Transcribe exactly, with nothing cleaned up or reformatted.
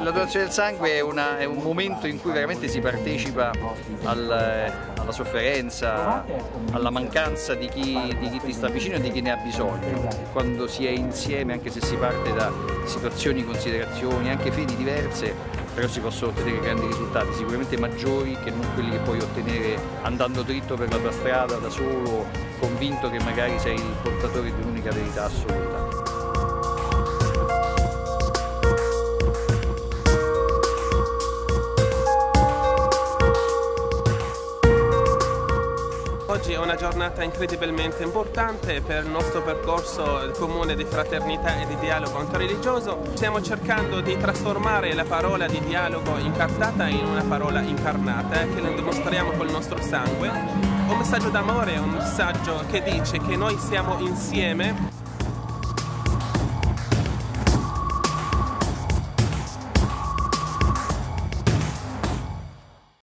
la donazione del sangue è, una, è un momento in cui veramente si partecipa al, alla sofferenza, alla mancanza di chi, di chi ti sta vicino e di chi ne ha bisogno. Quando si è insieme, anche se si parte da situazioni, considerazioni, anche fedi diverse, però si possono ottenere grandi risultati, sicuramente maggiori che non quelli che puoi ottenere andando dritto per la tua strada da solo, convinto che magari sei il portatore di un'unica verità assoluta. Oggi è una giornata incredibilmente importante per il nostro percorso comune di fraternità e di dialogo interreligioso. Stiamo cercando di trasformare la parola di dialogo incartata in una parola incarnata, che lo dimostriamo col nostro sangue. Un messaggio d'amore è un messaggio che dice che noi siamo insieme.